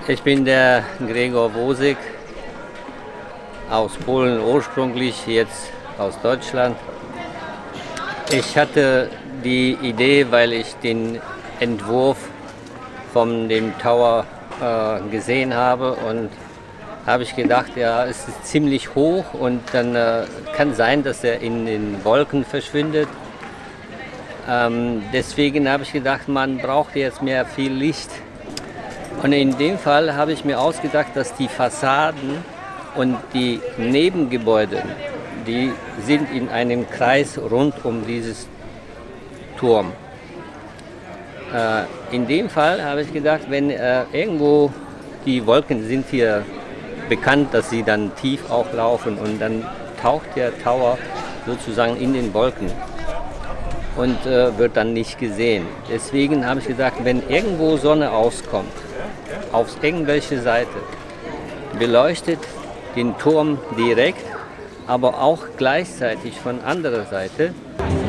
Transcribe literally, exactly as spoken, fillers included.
Ich bin der Gregor Wosig, aus Polen ursprünglich, jetzt aus Deutschland. Ich hatte die Idee, weil ich den Entwurf von dem Tower äh, gesehen habe, und habe ich gedacht, ja, es ist ziemlich hoch und dann äh, kann sein, dass er in den Wolken verschwindet. Ähm, deswegen habe ich gedacht, man braucht jetzt mehr viel Licht. Und in dem Fall habe ich mir ausgedacht, dass die Fassaden und die Nebengebäude, die sind in einem Kreis rund um dieses Turm. Äh, in dem Fall habe ich gedacht, wenn äh, irgendwo die Wolken sind hier bekannt, dass sie dann tief auch laufen, und dann taucht der Tower sozusagen in den Wolken und äh, wird dann nicht gesehen. Deswegen habe ich gedacht, wenn irgendwo Sonne auskommt, auf irgendwelche Seite, beleuchtet den Turm direkt, aber auch gleichzeitig von anderer Seite.